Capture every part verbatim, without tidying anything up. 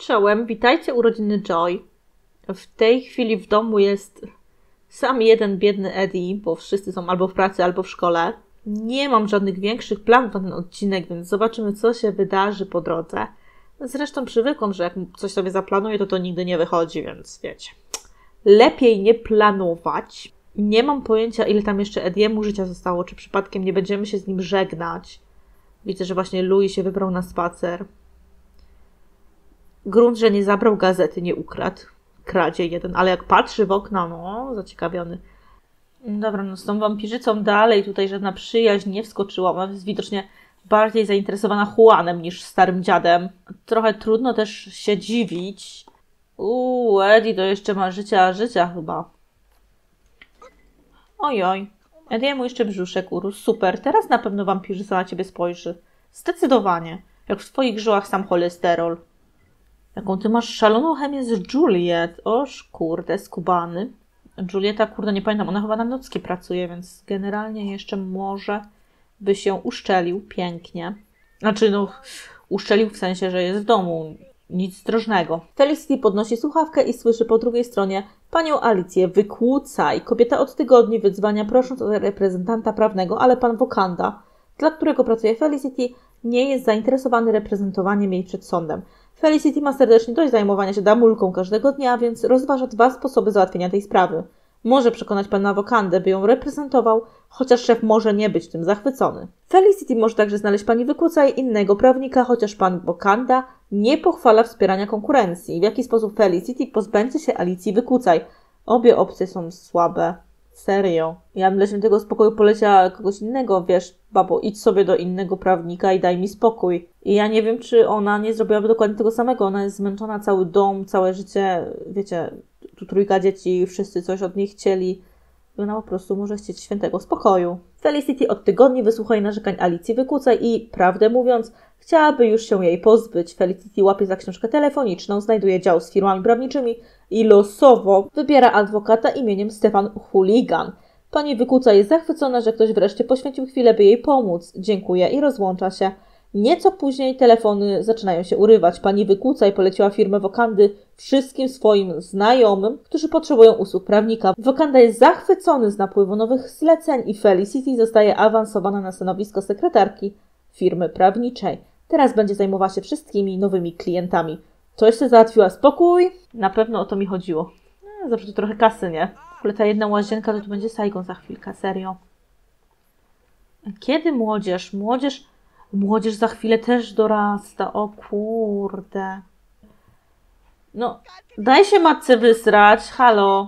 Czołem, witajcie urodziny Joy. W tej chwili w domu jest sam jeden biedny Eddie, bo wszyscy są albo w pracy, albo w szkole. Nie mam żadnych większych planów na ten odcinek, więc zobaczymy, co się wydarzy po drodze. Zresztą przywykłam, że jak coś sobie zaplanuję, to to nigdy nie wychodzi, więc wiecie. Lepiej nie planować. Nie mam pojęcia, ile tam jeszcze Ediemu życia zostało, czy przypadkiem nie będziemy się z nim żegnać. Widzę, że właśnie Louis się wybrał na spacer. Grunt, że nie zabrał gazety, nie ukradł. Kradzie jeden, ale jak patrzy w okno, no, zaciekawiony. Dobra, no z tą wampirzycą dalej tutaj żadna przyjaźń nie wskoczyła. Ona jest widocznie bardziej zainteresowana Juanem niż starym dziadem. Trochę trudno też się dziwić. Uuu, Eddie to jeszcze ma życia, życia chyba. Ojoj. Ediemu jeszcze brzuszek urósł. Super, teraz na pewno wampirzyca na ciebie spojrzy. Zdecydowanie. Jak w twoich żyłach sam cholesterol. Jaką ty masz szaloną chemię z Juliet. Oż kurde, skubany. Julieta, kurde, nie pamiętam, ona chyba na nocki pracuje, więc generalnie jeszcze może by się uszczelił pięknie. Znaczy, no, uszczelił w sensie, że jest w domu. Nic drożnego. Felicity podnosi słuchawkę i słyszy po drugiej stronie panią Alicję. Wykłócaj. Kobieta od tygodni wyzwania, prosząc o reprezentanta prawnego, ale pan Wakanda, dla którego pracuje Felicity, nie jest zainteresowany reprezentowaniem jej przed sądem. Felicity ma serdecznie dość zajmowania się damulką każdego dnia, więc rozważa dwa sposoby załatwienia tej sprawy. Może przekonać pana Wakandę, by ją reprezentował, chociaż szef może nie być tym zachwycony. Felicity może także znaleźć pani Wykłócaj innego prawnika, chociaż pan Wakanda nie pochwala wspierania konkurencji. W jaki sposób Felicity pozbędzie się Alicji Wykłócaj? Obie opcje są słabe. Serio. Ja bym dla świętego spokoju poleciała kogoś innego, wiesz, babo, idź sobie do innego prawnika i daj mi spokój. I ja nie wiem, czy ona nie zrobiłaby dokładnie tego samego. Ona jest zmęczona, cały dom, całe życie, wiecie, tu trójka dzieci, wszyscy coś od niej chcieli. I ona po prostu może chcieć świętego spokoju. Felicity od tygodni wysłucha narzekań Alicji Wykłócaj i, prawdę mówiąc, chciałaby już się jej pozbyć. Felicity łapie za książkę telefoniczną, znajduje dział z firmami prawniczymi i losowo wybiera adwokata imieniem Stefan Hooligan. Pani Wykłócaj jest zachwycona, że ktoś wreszcie poświęcił chwilę, by jej pomóc. Dziękuję i rozłącza się. Nieco później telefony zaczynają się urywać. Pani Wykłócaj poleciła firmę Wakandy wszystkim swoim znajomym, którzy potrzebują usług prawnika. Wakanda jest zachwycony z napływu nowych zleceń i Felicity zostaje awansowana na stanowisko sekretarki firmy prawniczej. Teraz będzie zajmowała się wszystkimi nowymi klientami. To jeszcze załatwiła spokój? Na pewno o to mi chodziło. No, zawsze to trochę kasy, nie? W ogóle ta jedna łazienka to tu będzie Saigon za chwilkę, serio. Kiedy młodzież? Młodzież... Młodzież za chwilę też dorasta. O kurde. No, daj się matce wysrać. Halo.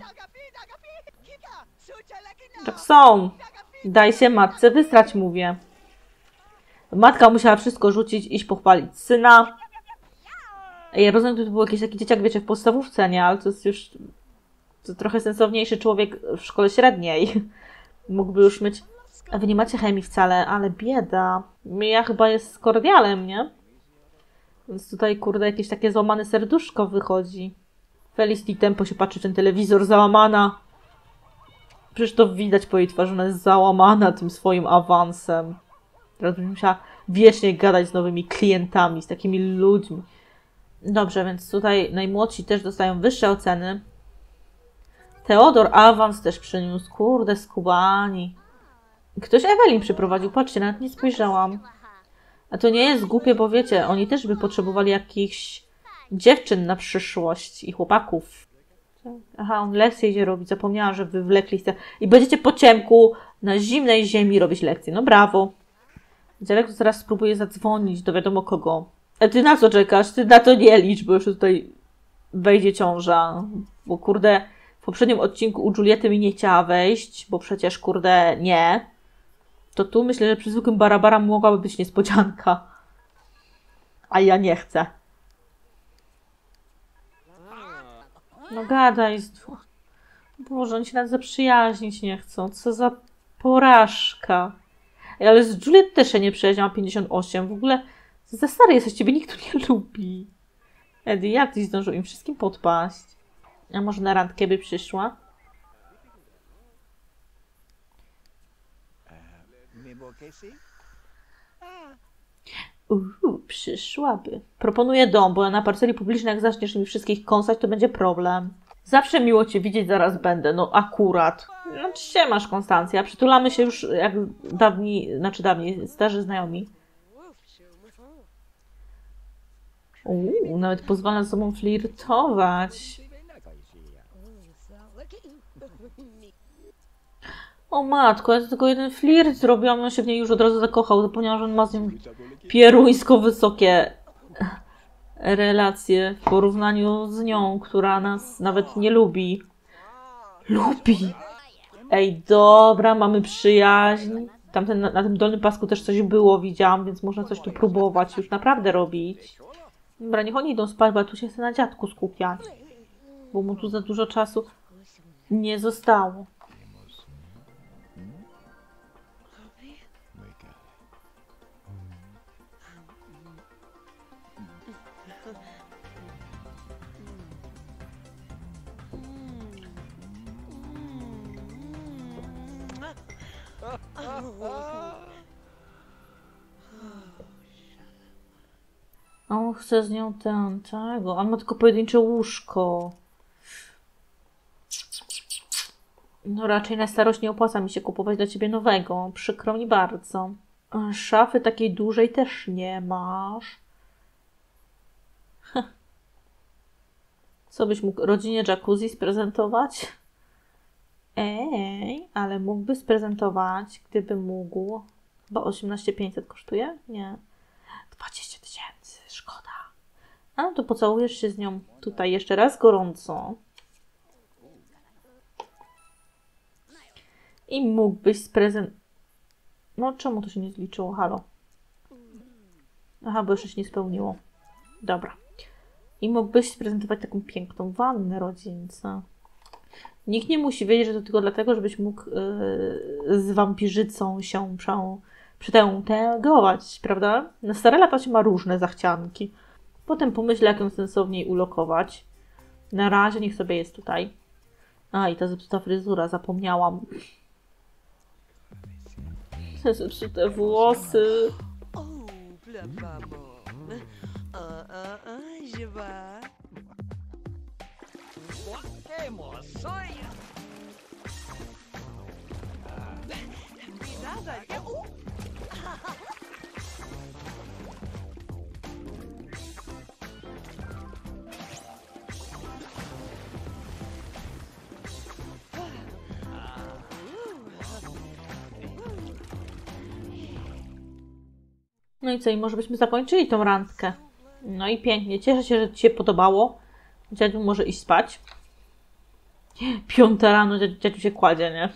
Tak są. Daj się matce wysrać, mówię. Matka musiała wszystko rzucić, iść pochwalić syna. Ja rozumiem, że to był jakiś taki dzieciak, wiecie, w podstawówce, nie? Ale to jest już to trochę sensowniejszy człowiek w szkole średniej. Mógłby już mieć... A wy nie macie chemii wcale, ale bieda. Ja chyba jest z kordialem, nie? Więc tutaj, kurde, jakieś takie złamane serduszko wychodzi. Felicity tempo się patrzy w ten telewizor, załamana. Przecież to widać po jej twarzy, ona jest załamana tym swoim awansem. Teraz będzie musiała wiecznie gadać z nowymi klientami, z takimi ludźmi. Dobrze, więc tutaj najmłodsi też dostają wyższe oceny. Teodor awans też przyniósł. Kurde, skubani. Ktoś Ewelin przyprowadził, patrzcie, nawet nie spojrzałam. A to nie jest głupie, bo wiecie, oni też by potrzebowali jakichś dziewczyn na przyszłość i chłopaków. Aha, on lekcje idzie robić, zapomniałam, że wy wlekliście. I będziecie po ciemku na zimnej ziemi robić lekcje. No brawo. Dziadek zaraz spróbuje zadzwonić do wiadomo kogo. A ty na co czekasz? Ty na to nie licz, bo już tutaj wejdzie ciąża. Bo kurde, w poprzednim odcinku u Juliety mi nie chciała wejść, bo przecież kurde nie. To tu myślę, że przy zwykłym Barabara mogłaby być niespodzianka. A ja nie chcę. No gadaj. Boże, oni się nawet zaprzyjaźnić nie chcą. Co za porażka. Ej, ale z Juliet też się nie przyjaźnią, ma pięćdziesiąt osiem. W ogóle za stary jesteś, ciebie nikt tu nie lubi. Eddie, jak tyś zdążył im wszystkim podpaść? A może na randkę by przyszła? Uuu, przyszłaby. Proponuję dom, bo na parceli publicznej jak zaczniesz mi wszystkich kąsać, to będzie problem. Zawsze miło cię widzieć, zaraz będę. No akurat. No siemasz, Konstancja. Przytulamy się już jak dawni, znaczy dawni, starzy znajomi. Uuu, nawet pozwala z sobą flirtować. O matko, ja tylko jeden flirt zrobiłam, on się w niej już od razu zakochał. Zapomniałam, że on ma z nią pieruńsko wysokie relacje w porównaniu z nią, która nas nawet nie lubi. Lubi! Ej, dobra, mamy przyjaźń. Tamten, na, na tym dolnym pasku też coś było, widziałam, więc można coś tu próbować już naprawdę robić. Dobra, niech oni idą spać, bo ja tu się chcę na dziadku skupiać. Bo mu tu za dużo czasu nie zostało. On chce z nią ten, tego. On ma tylko pojedyncze łóżko. No raczej na starość nie opłaca mi się kupować dla ciebie nowego. Przykro mi bardzo. Szafy takiej dużej też nie masz. Co byś mógł rodzinie jacuzzi sprezentować? Ej, ale mógłby sprezentować, gdyby mógł. Chyba osiemnaście tysięcy pięćset kosztuje? Nie. dwadzieścia tysięcy, szkoda. A no to pocałujesz się z nią tutaj jeszcze raz gorąco. I mógłbyś sprezentować. No czemu to się nie zliczyło? Halo. Aha, bo jeszcze się nie spełniło. Dobra. I mógłbyś sprezentować taką piękną wannę rodzince. Nikt nie musi wiedzieć, że to tylko dlatego, żebyś mógł yy, z wampirzycą się prze, przytęgować, prawda? Na stare lata się ma różne zachcianki. Potem pomyślę, jak ją sensowniej ulokować. Na razie niech sobie jest tutaj. A, i ta zepsuta fryzura, zapomniałam. Te zepsute włosy. No i co? I może byśmy zakończyli tą randkę. No i pięknie. Cieszę się, że ci się podobało. Dziadziu może iść spać. Piąta rano dziadziu, dziadziu się kładzie, nie?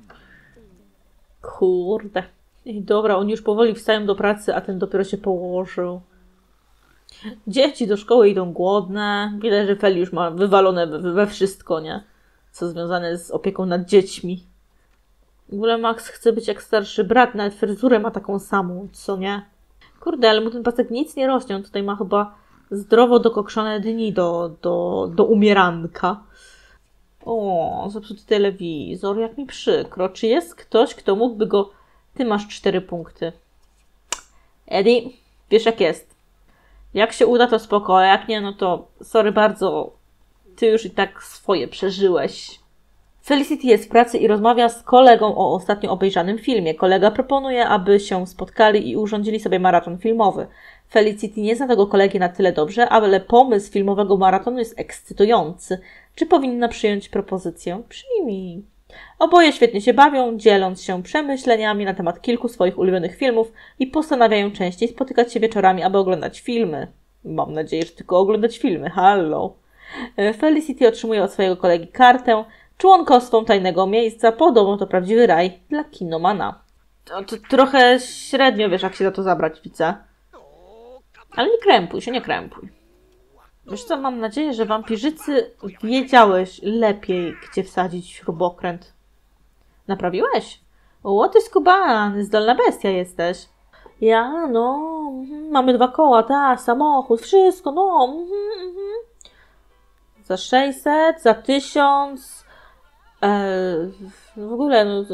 Kurde. I dobra, oni już powoli wstają do pracy, a ten dopiero się położył. Dzieci do szkoły idą głodne. Widać, że Feli już ma wywalone we, we wszystko, nie? Co związane z opieką nad dziećmi. W ogóle Max chce być jak starszy brat, nawet fryzurę ma taką samą, co nie? Kurde, ale mu ten pasek nic nie rośnie. On tutaj ma chyba zdrowo dokokszone dni do, do, do umieranka. O, zepsuty telewizor, jak mi przykro. Czy jest ktoś, kto mógłby go... Ty masz cztery punkty. Eddie, wiesz jak jest. Jak się uda, to spoko, a jak nie, no to sorry bardzo. Ty już i tak swoje przeżyłeś. Felicity jest w pracy i rozmawia z kolegą o ostatnio obejrzanym filmie. Kolega proponuje, aby się spotkali i urządzili sobie maraton filmowy. Felicity nie zna tego kolegi na tyle dobrze, ale pomysł filmowego maratonu jest ekscytujący. Czy powinna przyjąć propozycję? Przyjmij. Oboje świetnie się bawią, dzieląc się przemyśleniami na temat kilku swoich ulubionych filmów i postanawiają częściej spotykać się wieczorami, aby oglądać filmy. Mam nadzieję, że tylko oglądać filmy. Hallo. Felicity otrzymuje od swojego kolegi kartę członkostwą tajnego miejsca. Podobno to prawdziwy raj dla kinomana. To, to trochę średnio wiesz, jak się za to zabrać, widzę. Ale nie krępuj się, nie krępuj. Wiesz co, mam nadzieję, że wampirzycy wiedziałeś lepiej, gdzie wsadzić śrubokręt. Naprawiłeś? O, ty skubany, zdolna bestia jesteś. Ja, no, mamy dwa koła, ta, samochód, wszystko, no. Mm, mm. Za sześćset, za tysiąc, e, w ogóle no,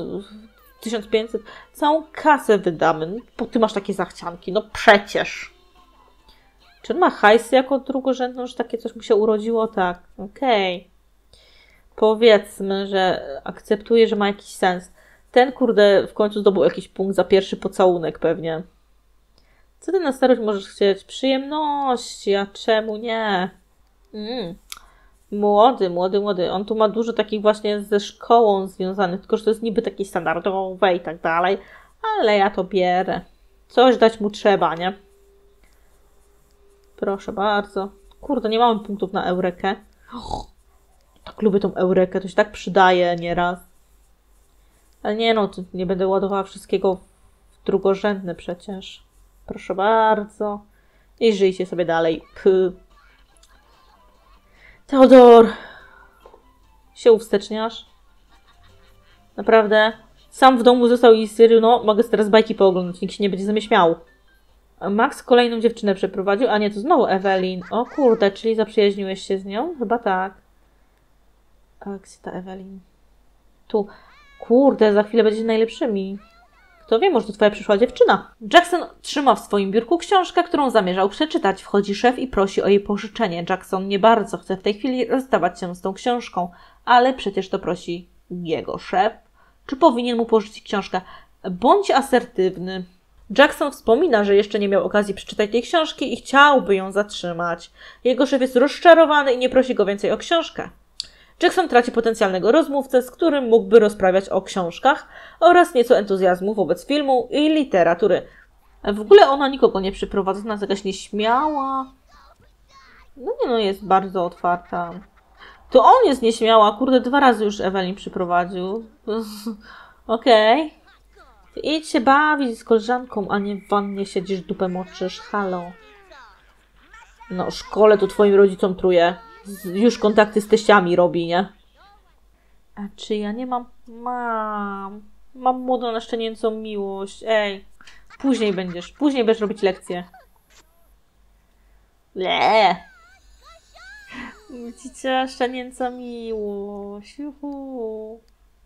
tysiąc pięćset, całą kasę wydamy, bo ty masz takie zachcianki, no przecież. Czy on ma hajsy jako drugorzędną, że takie coś mu się urodziło? Tak, okej. Okay. Powiedzmy, że akceptuję, że ma jakiś sens. Ten, kurde, w końcu zdobył jakiś punkt za pierwszy pocałunek pewnie. Co ty na starość możesz chcieć? Przyjemności, a czemu nie? Mm. Młody, młody, młody. On tu ma dużo takich właśnie ze szkołą związanych, tylko że to jest niby takie standardowe i tak dalej. Ale ja to bierę. Coś dać mu trzeba, nie? Proszę bardzo. Kurde, nie mamy punktów na Eurekę. Oh, tak lubię tą Eurekę, to się tak przydaje nieraz. Ale nie no, nie będę ładowała wszystkiego w drugorzędne przecież. Proszę bardzo. I żyjcie sobie dalej. Py. Teodor. Się uwsteczniasz? Naprawdę? Sam w domu został i stwierdził, no mogę teraz bajki pooglądać, nikt się nie będzie ze mnie śmiał. Max kolejną dziewczynę przeprowadził, a nie, to znowu Ewelin. O kurde, czyli zaprzyjaźniłeś się z nią? Chyba tak. A gdzie ta Ewelin? Tu. Kurde, za chwilę będziecie najlepszymi. Kto wie, może to twoja przyszła dziewczyna. Jackson trzyma w swoim biurku książkę, którą zamierzał przeczytać. Wchodzi szef i prosi o jej pożyczenie. Jackson nie bardzo chce w tej chwili rozstawać się z tą książką, ale przecież to prosi jego szef. Czy powinien mu pożyczyć książkę? Bądź asertywny. Jackson wspomina, że jeszcze nie miał okazji przeczytać tej książki i chciałby ją zatrzymać. Jego szef jest rozczarowany i nie prosi go więcej o książkę. Jackson traci potencjalnego rozmówcę, z którym mógłby rozprawiać o książkach oraz nieco entuzjazmu wobec filmu i literatury. W ogóle ona nikogo nie przyprowadza, ona jest jakaś nieśmiała. No nie no, jest bardzo otwarta. To on jest nieśmiała, kurde, dwa razy już Ewelin przyprowadził. Okej. Okay. Idź się bawić z koleżanką, a nie w wannie siedzisz, dupę moczysz. Halo. No, szkole to twoim rodzicom truje. Już kontakty z teściami robi, nie? A czy ja nie mam? Mam. Mam młodą, na szczenięcą miłość. Ej. Później będziesz. Później będziesz robić lekcje. Le. Widzicie? Szczenięca miłość. Juhu.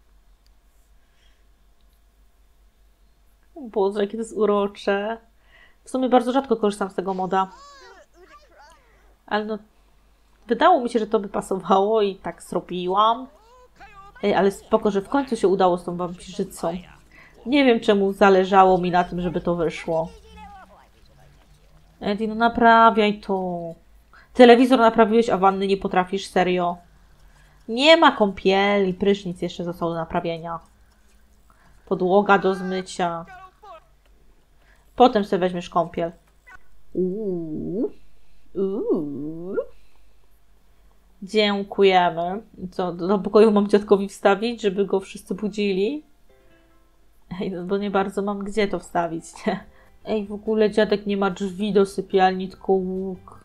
Boże, jakie to jest urocze. W sumie bardzo rzadko korzystam z tego moda. Ale no... Wydało mi się, że to by pasowało i tak zrobiłam. Ej, ale spoko, że w końcu się udało z tą wampirzycą. Nie wiem, czemu zależało mi na tym, żeby to wyszło. Eddie, no naprawiaj to. Telewizor naprawiłeś, a wanny nie potrafisz, serio. Nie ma kąpieli, prysznic jeszcze został do naprawienia. Podłoga do zmycia. Potem sobie weźmiesz kąpiel. Uuu. Uuu. Dziękujemy. Co, do pokoju mam dziadkowi wstawić, żeby go wszyscy budzili? Ej, no bo nie bardzo mam gdzie to wstawić, nie? Ej, w ogóle dziadek nie ma drzwi do sypialni, tylko łuk.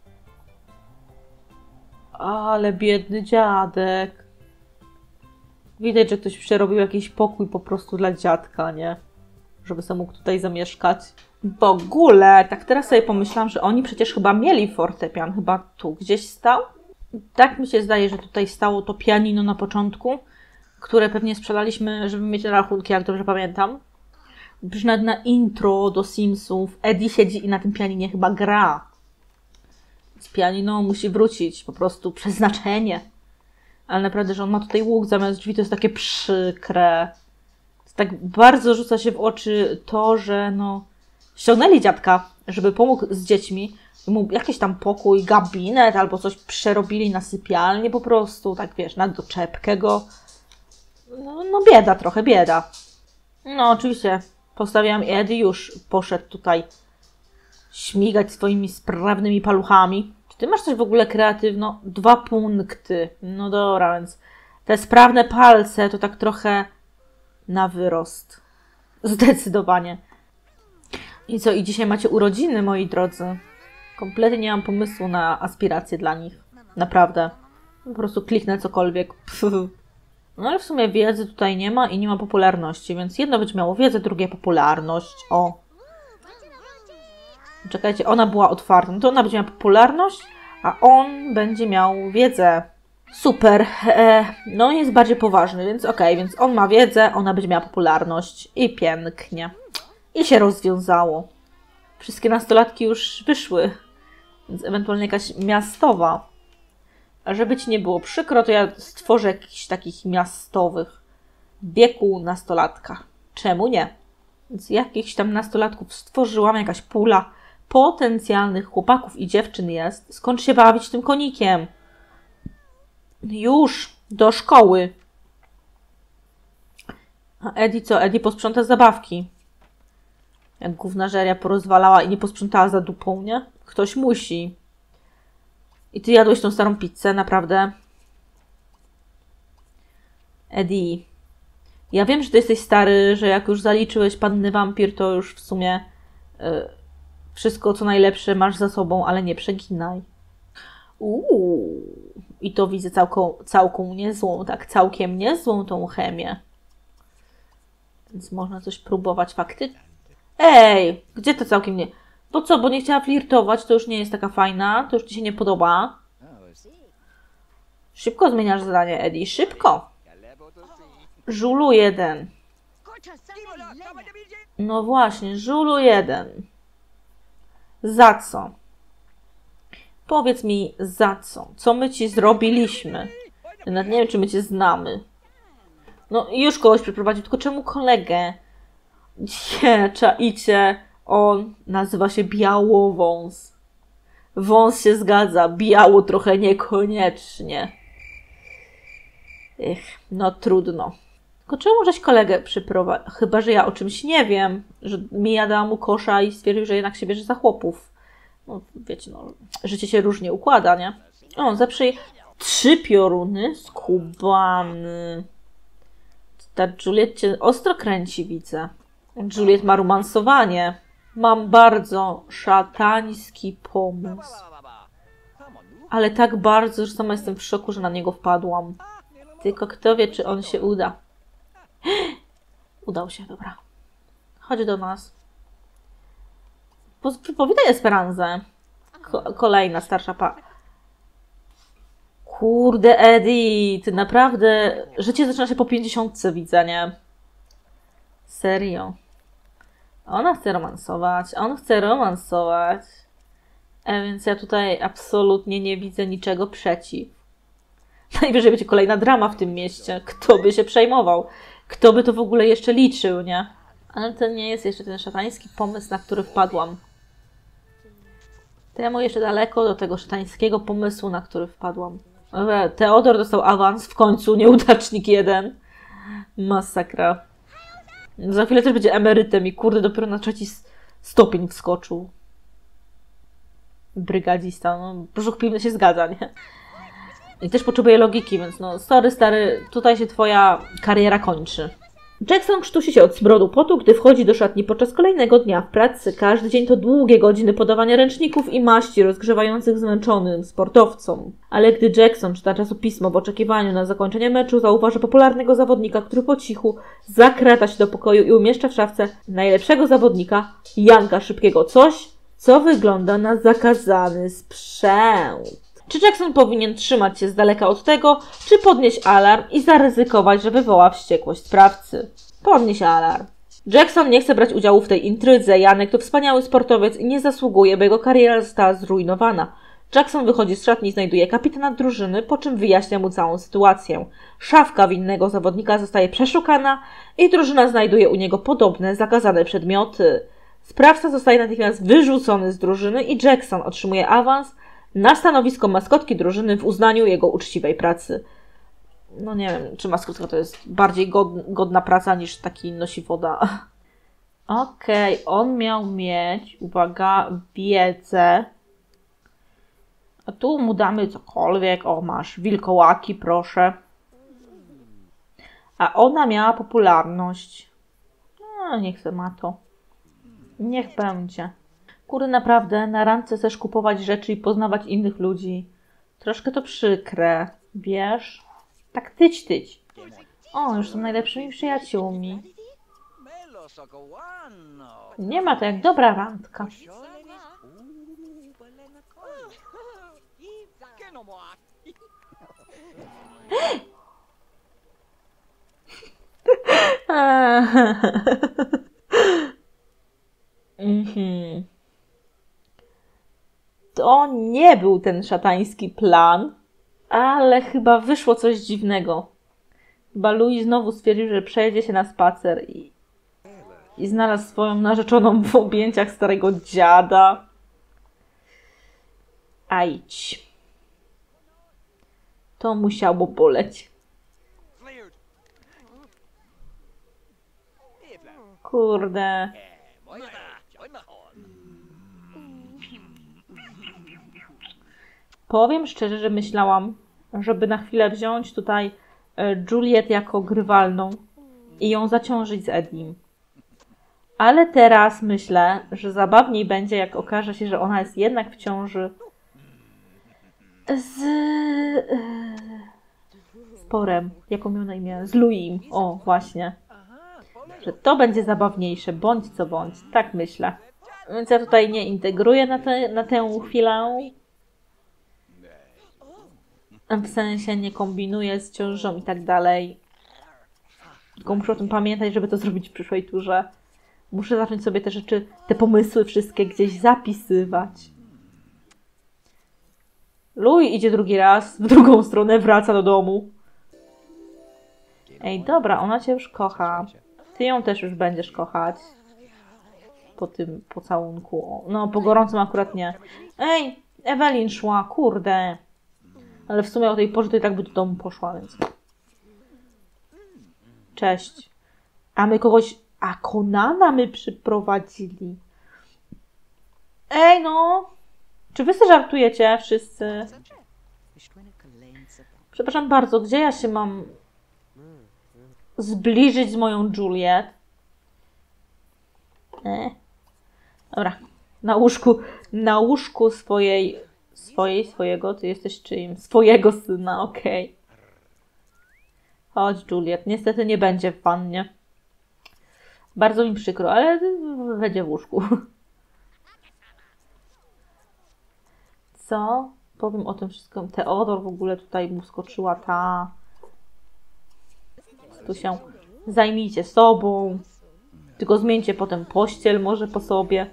Ale biedny dziadek. Widać, że ktoś przerobił jakiś pokój po prostu dla dziadka, nie? Żeby sobie mógł tutaj zamieszkać. W ogóle, tak teraz sobie pomyślałam, że oni przecież chyba mieli fortepian. Chyba tu gdzieś stał? Tak mi się zdaje, że tutaj stało to pianino na początku, które pewnie sprzedaliśmy, żeby mieć rachunki, jak dobrze pamiętam. Przecież nawet na intro do Simsów Eddie siedzi i na tym pianinie chyba gra. Z pianino musi wrócić, po prostu przeznaczenie. Ale naprawdę, że on ma tutaj łuk zamiast drzwi, to jest takie przykre. Tak bardzo rzuca się w oczy to, że no ściągnęli dziadka, żeby pomógł z dziećmi. Mu jakiś tam pokój, gabinet albo coś przerobili na sypialnię po prostu, tak wiesz, na doczepkę go. No, no bieda trochę, bieda. No oczywiście postawiłam i Eddie już poszedł tutaj śmigać swoimi sprawnymi paluchami. Czy ty masz coś w ogóle kreatywno? Dwa punkty. No dobra, więc te sprawne palce to tak trochę na wyrost. Zdecydowanie. I co, i dzisiaj macie urodziny, moi drodzy? Kompletnie nie mam pomysłu na aspiracje dla nich. Naprawdę. Po prostu kliknę cokolwiek. Pff. No ale w sumie wiedzy tutaj nie ma i nie ma popularności, więc jedno będzie miało wiedzę, drugie popularność. O. Czekajcie, ona była otwarta. No to ona będzie miała popularność, a on będzie miał wiedzę. Super. E, no jest bardziej poważny, więc okej, okay, więc on ma wiedzę, ona będzie miała popularność. I pięknie. I się rozwiązało. Wszystkie nastolatki już wyszły. Więc ewentualnie jakaś miastowa. A żeby ci nie było przykro, to ja stworzę jakichś takich miastowych. W wieku nastolatka. Czemu nie? Więc jakichś tam nastolatków stworzyłam, jakaś pula potencjalnych chłopaków i dziewczyn jest. Skończ się bawić tym konikiem. Już do szkoły. A Eddie co? Eddie posprząta zabawki. Jak gównażeria porozwalała i nie posprzątała za dupą, nie? Ktoś musi. I ty jadłeś tą starą pizzę, naprawdę? Eddie. Ja wiem, że ty jesteś stary, że jak już zaliczyłeś Panny Wampir, to już w sumie yy, wszystko co najlepsze masz za sobą, ale nie przeginaj. Uuu. I to widzę całką, całką niezłą, tak całkiem niezłą tą chemię. Więc można coś próbować faktycznie. Ej, gdzie to całkiem nie... Bo co, bo nie chciała flirtować, to już nie jest taka fajna, to już ci się nie podoba. Szybko zmieniasz zadanie, Eddie, szybko. Żulu jeden. No właśnie, żulu jeden. Za co? Powiedz mi, za co? Co my ci zrobiliśmy? Ja nawet nie wiem, czy my cię znamy. No już kogoś przyprowadził, tylko czemu kolegę? Nie, czaicie. On nazywa się Białowąs. Wąs się zgadza, biało trochę niekoniecznie. Ech, no trudno. Tylko czemu żeś kolegę przyprowadził? Chyba, że ja o czymś nie wiem. Że Mija dała mu kosza i stwierdził, że jednak się bierze za chłopów. No wiecie, no, życie się różnie układa, nie? O, zaprzyj trzy pioruny skubany. Ta Juliet cię ostro kręci, widzę. Juliet ma romansowanie. Mam bardzo szatański pomysł. Ale tak bardzo, że sama jestem w szoku, że na niego wpadłam. Tylko kto wie, czy on się uda. Udał się, dobra. Chodź do nas. Powitaj Esperanzę. Ko kolejna starsza pa... Kurde, Eddie, ty naprawdę... Życie zaczyna się po pięćdziesiątce, widzę, nie? Serio. Ona chce romansować, on chce romansować. A więc ja tutaj absolutnie nie widzę niczego przeciw. Najwyżej będzie kolejna drama w tym mieście. Kto by się przejmował? Kto by to w ogóle jeszcze liczył, nie? Ale to nie jest jeszcze ten szatański pomysł, na który wpadłam. Temu jeszcze daleko do tego szatańskiego pomysłu, na który wpadłam. Teodor dostał awans, w końcu nieudacznik jeden. Masakra. Za chwilę też będzie emerytem i kurde, dopiero na trzeci stopień wskoczył. Brygadzista, no brzuch piwny się zgadza, nie? I też potrzebuje logiki, więc no sorry stary, tutaj się twoja kariera kończy. Jackson krztusi się od smrodu potu, gdy wchodzi do szatni podczas kolejnego dnia w pracy. Każdy dzień to długie godziny podawania ręczników i maści rozgrzewających zmęczonym sportowcom. Ale gdy Jackson czyta czasopismo w oczekiwaniu na zakończenie meczu, zauważa popularnego zawodnika, który po cichu zakrata się do pokoju i umieszcza w szafce najlepszego zawodnika, Janka Szybkiego. Coś, co wygląda na zakazany sprzęt. Czy Jackson powinien trzymać się z daleka od tego, czy podnieść alarm i zaryzykować, że wywoła wściekłość sprawcy? Podnieś alarm. Jackson nie chce brać udziału w tej intrydze. Janek to wspaniały sportowiec i nie zasługuje, by jego kariera została zrujnowana. Jackson wychodzi z szatni i znajduje kapitana drużyny, po czym wyjaśnia mu całą sytuację. Szafka winnego zawodnika zostaje przeszukana i drużyna znajduje u niego podobne, zakazane przedmioty. Sprawca zostaje natychmiast wyrzucony z drużyny i Jackson otrzymuje awans na stanowisko maskotki drużyny w uznaniu jego uczciwej pracy. No nie wiem, czy maskotka to jest bardziej godna, godna praca niż taki nosiwoda. Okej, okay, on miał mieć, uwaga, wiedzę. A tu mu damy cokolwiek. O, masz wilkołaki, proszę. A ona miała popularność. No, niech se ma to. Niech będzie. Kurde, naprawdę, na randce chcesz kupować rzeczy i poznawać innych ludzi. Troszkę to przykre, wiesz? Tak tyć, tyć. O, już są najlepszymi przyjaciółmi. Nie ma to jak dobra randka. Mhm. To nie był ten szatański plan, ale chyba wyszło coś dziwnego. Chyba Louis znowu stwierdził, że przejdzie się na spacer i, i znalazł swoją narzeczoną w objęciach starego dziada. Ajdź. To musiało boleć. Kurde. Powiem szczerze, że myślałam, żeby na chwilę wziąć tutaj Juliet jako grywalną i ją zaciążyć z Edim. Ale teraz myślę, że zabawniej będzie, jak okaże się, że ona jest jednak w ciąży z... z Porem. Jaką miał na imię? Z Louis. O, właśnie. Że to będzie zabawniejsze, bądź co bądź. Tak myślę. Więc ja tutaj nie integruję na, te, na tę chwilę. W sensie nie kombinuję z ciążą i tak dalej. Tylko muszę o tym pamiętać, żeby to zrobić w przyszłej turze. Muszę zacząć sobie te rzeczy, te pomysły wszystkie gdzieś zapisywać. Louis idzie drugi raz, w drugą stronę, wraca do domu. Ej, dobra, ona cię już kocha. Ty ją też już będziesz kochać. Po tym pocałunku. No, po gorącym akurat nie. Ej, Evelyn szła, kurde. Ale w sumie o tej porze to i tak by do domu poszła, więc... Cześć. A my kogoś... A Conana my przyprowadzili. Ej, no! Czy wy sobie żartujecie wszyscy? Przepraszam bardzo, gdzie ja się mam zbliżyć z moją Juliet? E. Dobra. Na łóżku, na łóżku swojej, swojej, swojego, ty jesteś czyim? Swojego syna, okej. Okay. Chodź, Juliet. Niestety nie będzie w wannie. Bardzo mi przykro, ale będzie w łóżku. Co? Powiem o tym wszystkim. Teodor w ogóle tutaj mu skoczyła ta... Tu się zajmijcie sobą. Tylko zmieńcie potem pościel może po sobie.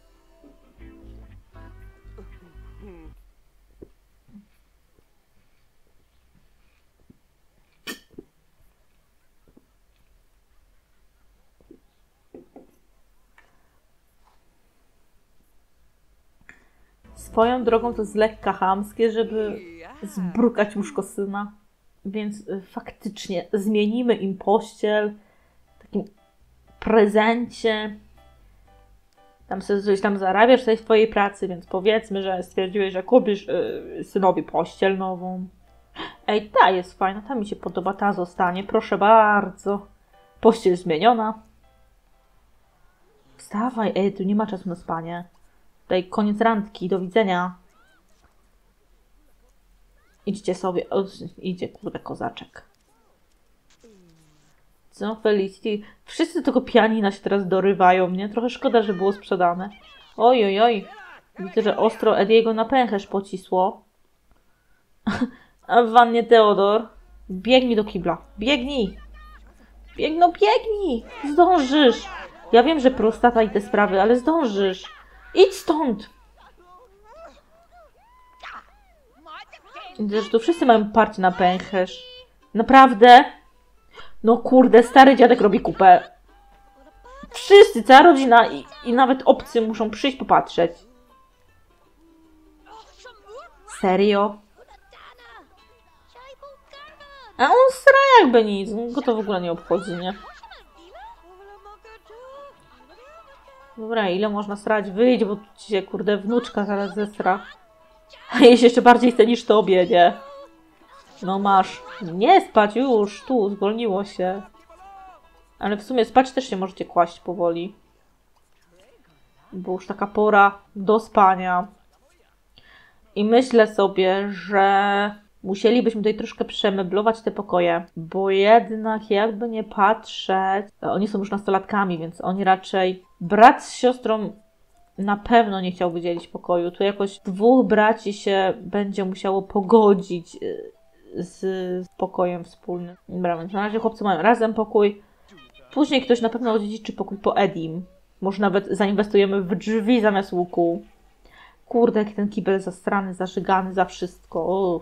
Swoją drogą to jest lekka chamskie, żeby zbrukać łóżko syna. Więc faktycznie zmienimy im pościel w takim prezencie. Tam sobie coś tam zarabiasz tej swojej pracy, więc powiedzmy, że stwierdziłeś, że kupisz yy, synowi pościel nową. Ej, ta jest fajna, ta mi się podoba, ta zostanie, proszę bardzo. Pościel zmieniona. Wstawaj, ej, tu nie ma czasu na spanie. Tutaj koniec randki, do widzenia. Idźcie sobie, o, idzie kurde kozaczek. Co, Felicity? Wszyscy tego pianina się teraz dorywają, mnie. Trochę szkoda, że było sprzedane. Oj, oj, oj. Widzę, że ostro Ediego na pęcherz pocisło. A w wannie Teodor. Biegnij do kibla. Biegnij! Biegno, biegnij! Zdążysz! Ja wiem, że prostata i te sprawy, ale zdążysz. Idź stąd! Widzę, że tu wszyscy mają parcie na pęcherz. Naprawdę? No kurde, stary dziadek robi kupę. Wszyscy, cała rodzina i, i nawet obcy muszą przyjść popatrzeć. Serio? A on sra jakby nic, go to w ogóle nie obchodzi, nie? Dobra, ile można srać? Wyjdź, bo tu ci się, kurde, wnuczka zaraz zesra. A jej się jeszcze bardziej chce niż tobie, nie? No masz. Nie spać już, tu, zwolniło się. Ale w sumie spać też się możecie kłaść powoli. Bo już taka pora do spania. I myślę sobie, że musielibyśmy tutaj troszkę przemeblować te pokoje. Bo jednak jakby nie patrzeć... Oni są już nastolatkami, więc oni raczej... Brat z siostrą na pewno nie chciałby dzielić pokoju. Tu jakoś dwóch braci się będzie musiało pogodzić z pokojem wspólnym. Dobra, więc na razie chłopcy mają razem pokój. Później ktoś na pewno odziedziczy pokój po Edim. Może nawet zainwestujemy w drzwi zamiast łuku. Kurde, jaki ten kibel zastrany, zażygany, za wszystko. Uff.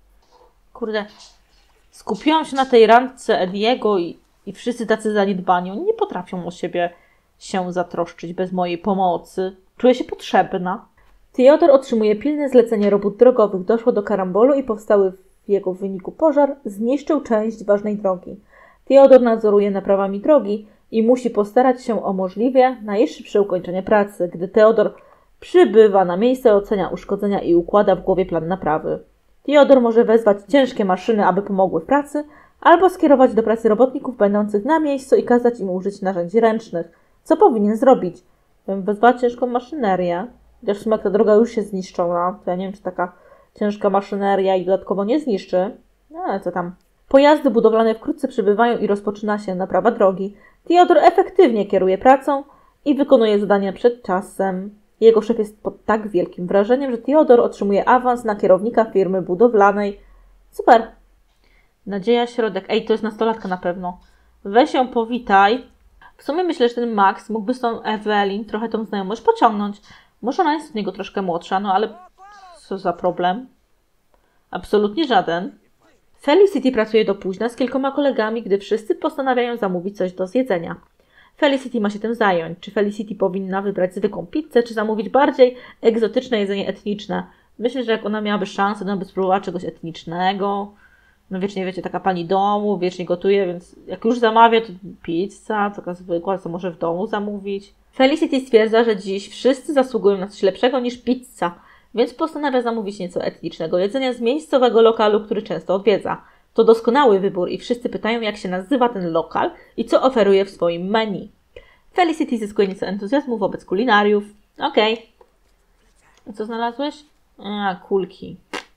Kurde. Skupiłam się na tej randce Ediego i, i wszyscy tacy zaniedbani. Oni nie potrafią o siebie się zatroszczyć bez mojej pomocy. Czuję się potrzebna. Theodor otrzymuje pilne zlecenie robót drogowych. Doszło do karambolu i powstały w jego wyniku pożar zniszczył część ważnej drogi. Theodor nadzoruje naprawami drogi i musi postarać się o możliwie najszybsze ukończenie pracy. Gdy Theodor przybywa na miejsce, ocenia uszkodzenia i układa w głowie plan naprawy. Theodor może wezwać ciężkie maszyny, aby pomogły w pracy, albo skierować do pracy robotników będących na miejscu i kazać im użyć narzędzi ręcznych. Co powinien zrobić? Wezwać ciężką maszynerię. Chociaż w sumie jak ta droga już jest zniszczona, to ja nie wiem, czy taka ciężka maszyneria i dodatkowo nie zniszczy. No ale co tam. Pojazdy budowlane wkrótce przybywają i rozpoczyna się naprawa drogi. Theodor efektywnie kieruje pracą i wykonuje zadania przed czasem. Jego szef jest pod tak wielkim wrażeniem, że Theodor otrzymuje awans na kierownika firmy budowlanej. Super. Nadzieja Środek. Ej, to jest nastolatka na pewno. Weź ją powitaj. W sumie myślę, że ten Max mógłby z tą Evelyn trochę tą znajomość pociągnąć. Może ona jest od niego troszkę młodsza, no ale co za problem? Absolutnie żaden. Felicity pracuje do późna z kilkoma kolegami, gdy wszyscy postanawiają zamówić coś do zjedzenia. Felicity ma się tym zająć. Czy Felicity powinna wybrać zwykłą pizzę, czy zamówić bardziej egzotyczne jedzenie etniczne? Myślę, że jak ona miałaby szansę, to by spróbowała czegoś etnicznego. No wiecznie, wiecie, taka pani domu, wiecznie gotuje, więc jak już zamawia, to pizza, taka zwykła, co może w domu zamówić. Felicity stwierdza, że dziś wszyscy zasługują na coś lepszego niż pizza, więc postanawia zamówić nieco etnicznego jedzenia z miejscowego lokalu, który często odwiedza. To doskonały wybór i wszyscy pytają, jak się nazywa ten lokal i co oferuje w swoim menu. Felicity zyskuje nieco entuzjazmu wobec kulinariów. Okej. Okay. Co znalazłeś? A, kulki.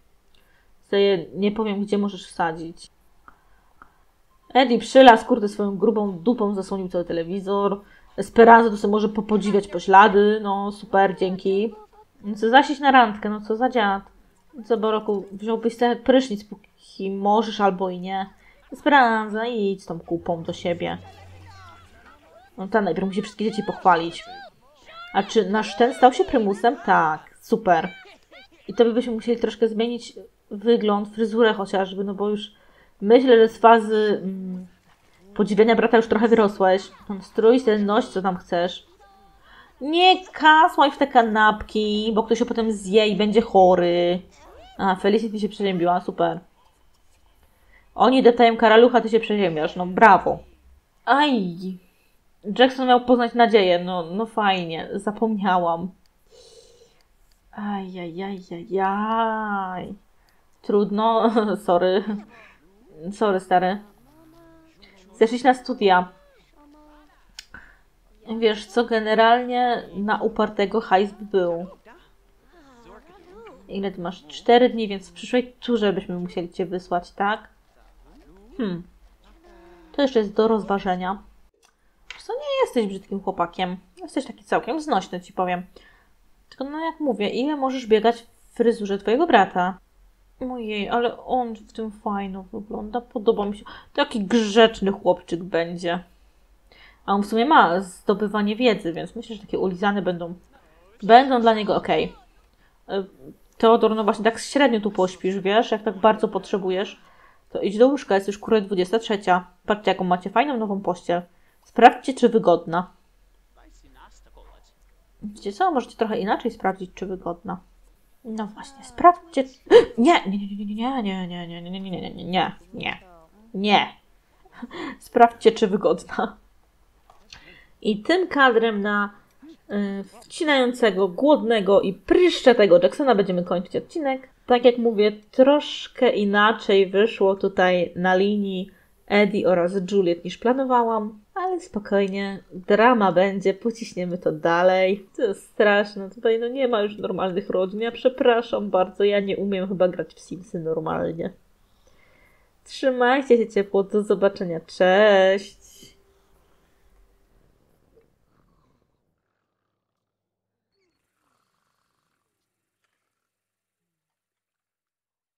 Sobie nie powiem, gdzie możesz wsadzić. Eddie przylazł, kurde, swoją grubą dupą zasłonił cały telewizor. Esperanza tu sobie może popodziwiać poślady. No, super, dzięki. Co zasić na randkę, no co za dziad. Co do roku wziąłbyś ten prysznic, póki możesz albo i nie. Esperanza, idź z tą kupą do siebie. No ta najpierw musi wszystkie dzieci pochwalić. A czy nasz ten stał się prymusem? Tak, super. I to byśmy musieli troszkę zmienić wygląd, fryzurę chociażby, no bo już myślę, że z fazy mm, podziwiania brata już trochę wyrosłeś. Tam strój, ten noś, co tam chcesz. Nie kasłaj w te kanapki, bo ktoś się potem zje i będzie chory. A, Felicity się przeziębiła, super. Oni deptają karalucha, ty się przeziębiasz, no brawo. Aj, Jackson miał poznać nadzieję, no, no fajnie, zapomniałam. Ajajajajaj. Trudno, sorry. Sorry, stary. Chcesz iść na studia. Wiesz co, generalnie na upartego hajs by był. Ile ty masz? Cztery dni, więc w przyszłej turze byśmy musieli cię wysłać, tak? Hmm. To jeszcze jest do rozważenia. Co, nie jesteś brzydkim chłopakiem. Jesteś taki całkiem znośny, ci powiem. Tylko no jak mówię, ile możesz biegać w fryzurze twojego brata? Ojej, ale on w tym fajno wygląda. Podoba mi się. Taki grzeczny chłopczyk będzie. A on w sumie ma zdobywanie wiedzy, więc myślę, że takie ulizane będą, będą dla niego okej. Okay. Teodor, no właśnie tak średnio tu pośpisz, wiesz? Jak tak bardzo potrzebujesz, to idź do łóżka, jest już kurde dwudziesta trzecia. Patrzcie, jaką macie fajną nową pościel. Sprawdźcie, czy wygodna. Wiecie co? Możecie trochę inaczej sprawdzić, czy wygodna. No właśnie, sprawdźcie... Nie, nie, nie, nie, nie, nie, nie, nie, nie, nie, nie, nie, nie, nie, nie. Sprawdźcie, czy wygodna. I tym kadrem na y, wcinającego, głodnego i pryszczatego Jacksona będziemy kończyć odcinek. Tak jak mówię, troszkę inaczej wyszło tutaj na linii Eddie oraz Juliet niż planowałam, ale spokojnie, drama będzie, pociśniemy to dalej. To jest straszne, tutaj no nie ma już normalnych rodzin, ja przepraszam bardzo, ja nie umiem chyba grać w Simsy normalnie. Trzymajcie się ciepło, do zobaczenia, cześć!